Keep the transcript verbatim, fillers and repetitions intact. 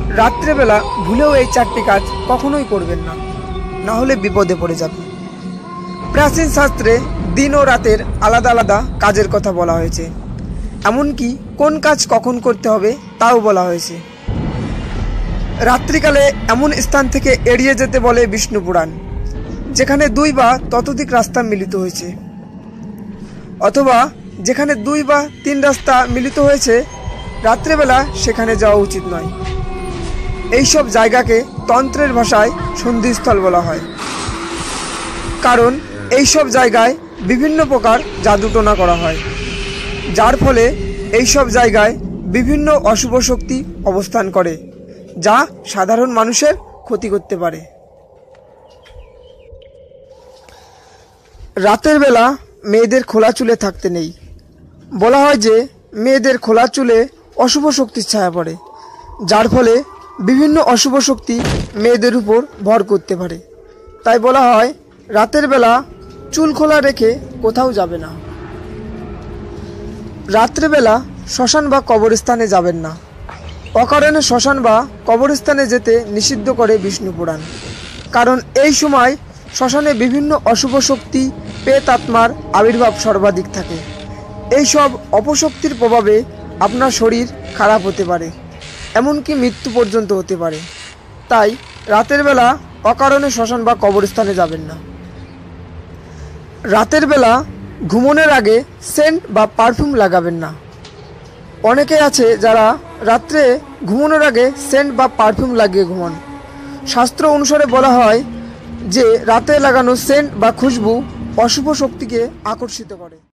রাত্রেবেলা ভুলেও এই চারটি কাজ কখনোই করবেন না, না হলে বিপদে পড়ে যাবে। প্রাচীন শাস্ত্রে দিন ও রাতের আলাদা আলাদা কাজের কথা বলা হয়েছে, এমনকি কোন কাজ কখন করতে হবে তাও বলা হয়েছে। রাত্রিকালে এমন স্থান থেকে এড়িয়ে যেতে বলে বিষ্ণু পুরাণ, যেখানে দুই বা ততোধিক রাস্তা মিলিত হয়েছে, অথবা যেখানে দুই বা তিন রাস্তা মিলিত হয়েছে রাত্রেবেলা সেখানে যাওয়া উচিত নয়। এইসব জায়গাকে তন্ত্রের ভাষায় সন্ধিস্থল বলা হয়, কারণ এইসব জায়গায় বিভিন্ন প্রকার জাদুটোনা করা হয়, যার ফলে এইসব জায়গায় বিভিন্ন অশুভ শক্তি অবস্থান করে, যা সাধারণ মানুষের ক্ষতি করতে পারে। রাতের বেলা মেয়েদের খোলা চুলে থাকতে নেই। বলা হয় যে মেয়েদের খোলা চুলে অশুভ শক্তির ছায়া পড়ে, যার ফলে বিভিন্ন অশুভ শক্তি মেয়েদের উপর ভর করতে পারে। তাই বলা হয় রাতের বেলা চুল খোলা রেখে কোথাও যাবে না। রাত্রেবেলা শ্মশান বা কবরস্থানে যাবেন না। অকারণে শ্মশান বা কবরস্থানে যেতে নিষিদ্ধ করে বিষ্ণু পুরাণ, কারণ এই সময় শ্মশানে বিভিন্ন অশুভ শক্তি প্রেত আত্মার আবির্ভাব সর্বাধিক থাকে। এই সব অপশক্তির প্রভাবে আপনার শরীর খারাপ হতে পারে, এমনকি মৃত্যু পর্যন্ত হতে পারে। তাই রাতের বেলা অকারণে শ্মশান বা কবরস্থানে যাবেন না। রাতের বেলা ঘুমানোর আগে সেন্ট বা পারফিউম লাগাবেন না। অনেকে আছে যারা রাত্রে ঘুমানোর আগে সেন্ট বা পারফিউম লাগিয়ে ঘুমান। শাস্ত্র অনুসারে বলা হয় যে রাতে লাগানো সেন্ট বা খুশবু অশুভ শক্তিকে আকর্ষিত করে।